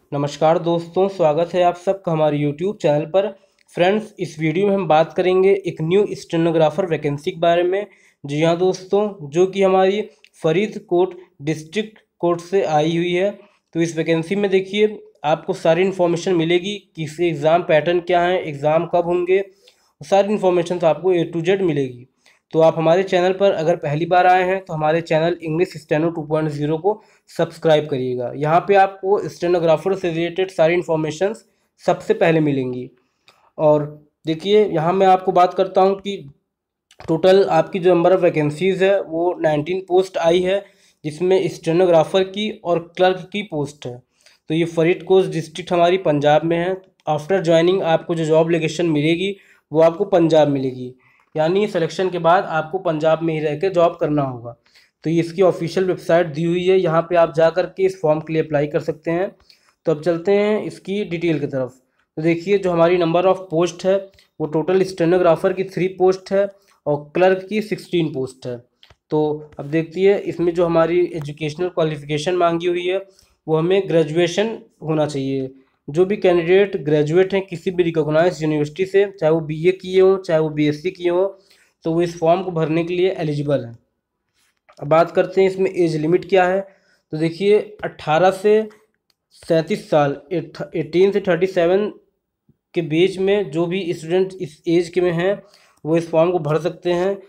नमस्कार दोस्तों, स्वागत है आप सबका हमारे यूट्यूब चैनल पर। फ्रेंड्स, इस वीडियो में हम बात करेंगे एक न्यू स्टेनोग्राफर वैकेंसी के बारे में। जी हाँ दोस्तों, जो कि हमारी फरीदकोट डिस्ट्रिक्ट कोर्ट से आई हुई है। तो इस वैकेंसी में देखिए आपको सारी इन्फॉर्मेशन मिलेगी कि इसके एग्ज़ाम पैटर्न क्या है, एग्ज़ाम कब होंगे, सारी इन्फॉर्मेशन आपको A to Z मिलेगी। तो आप हमारे चैनल पर अगर पहली बार आए हैं तो हमारे चैनल इंग्लिश स्टेनो 2.0 को सब्सक्राइब करिएगा। यहाँ पे आपको स्टेनोग्राफर से रिलेटेड सारी इन्फॉर्मेशन सबसे पहले मिलेंगी। और देखिए यहाँ मैं आपको बात करता हूँ कि टोटल आपकी जो नंबर ऑफ़ वैकेंसीज़ है वो 19 पोस्ट आई है, जिसमें स्टेनोग्राफर की और क्लर्क की पोस्ट है। तो ये फरीदकोट डिस्ट्रिक्ट हमारी पंजाब में है। आफ्टर ज्वाइनिंग आपको जो जॉब लोकेशन मिलेगी वो आपको पंजाब मिलेगी, यानी सिलेक्शन के बाद आपको पंजाब में ही रह के जॉब करना होगा। तो ये इसकी ऑफिशियल वेबसाइट दी हुई है, यहाँ पे आप जा कर के इस फॉर्म के लिए अप्लाई कर सकते हैं। तो अब चलते हैं इसकी डिटेल की तरफ। तो देखिए जो हमारी नंबर ऑफ़ पोस्ट है वो टोटल स्टेनोग्राफर की 3 पोस्ट है और क्लर्क की 16 पोस्ट है। तो अब देखिए इसमें जो हमारी एजुकेशनल क्वालिफिकेशन मांगी हुई है वो हमें ग्रेजुएशन होना चाहिए। जो भी कैंडिडेट ग्रेजुएट हैं किसी भी रिकॉग्नाइज्ड यूनिवर्सिटी से, चाहे वो BA किए हों चाहे वो BSc किए हों, तो वो इस फॉर्म को भरने के लिए एलिजिबल हैं। अब बात करते हैं इसमें एज लिमिट क्या है। तो देखिए 18 से 37 साल, 18 से 37 के बीच में जो भी स्टूडेंट इस एज के में हैं वो इस फॉर्म को भर सकते हैं।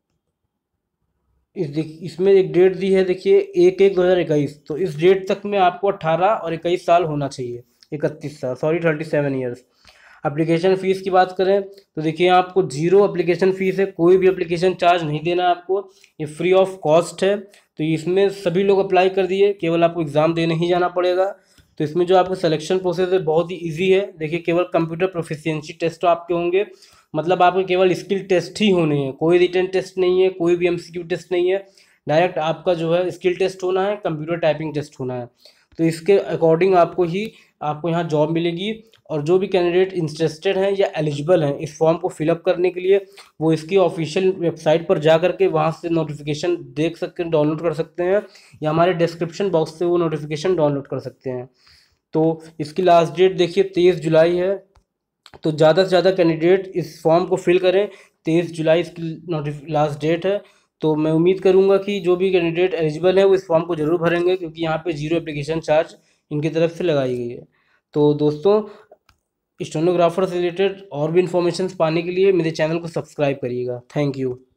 इसमें एक डेट दी है, देखिए 1/1/2021। तो इस डेट तक में आपको 18 और 21 साल होना चाहिए, 31 साल, सॉरी 37 ईयर्स। एप्लीकेशन फ़ीस की बात करें तो देखिए आपको जीरो एप्लीकेशन फ़ीस है, कोई भी एप्लीकेशन चार्ज नहीं देना आपको, ये फ्री ऑफ कॉस्ट है। तो इसमें सभी लोग अप्लाई कर दिए, केवल आपको एग्ज़ाम देने ही जाना पड़ेगा। तो इसमें जो आपका सिलेक्शन प्रोसेस है बहुत ही ईजी है। देखिए केवल कंप्यूटर प्रोफिशिएंसी टेस्ट आपके होंगे, मतलब आपके केवल स्किल टेस्ट ही होने हैं, कोई रिटन टेस्ट नहीं है, कोई भी MCQ टेस्ट नहीं है। डायरेक्ट आपका जो है स्किल टेस्ट होना है, कंप्यूटर टाइपिंग टेस्ट होना है। तो इसके अकॉर्डिंग आपको यहाँ जॉब मिलेगी। और जो भी कैंडिडेट इंटरेस्टेड हैं या एलिजिबल हैं इस फॉर्म को फिलअप करने के लिए, वो इसकी ऑफिशियल वेबसाइट पर जा करके वहाँ से नोटिफिकेशन देख सकते हैं, डाउनलोड कर सकते हैं, या हमारे डिस्क्रिप्शन बॉक्स से वो नोटिफिकेशन डाउनलोड कर सकते हैं। तो इसकी लास्ट डेट देखिए 23 जुलाई है। तो ज़्यादा से ज़्यादा कैंडिडेट इस फॉर्म को फिल करें। 23 जुलाई इसकी लास्ट डेट है। तो मैं उम्मीद करूंगा कि जो भी कैंडिडेट एलिजिबल है वो इस फॉर्म को ज़रूर भरेंगे, क्योंकि यहाँ पे जीरो एप्लीकेशन चार्ज इनकी तरफ से लगाई गई है। तो दोस्तों, स्टेनोग्राफर से रिलेटेड और भी इन्फॉर्मेशन पाने के लिए मेरे चैनल को सब्सक्राइब करिएगा। Thank you.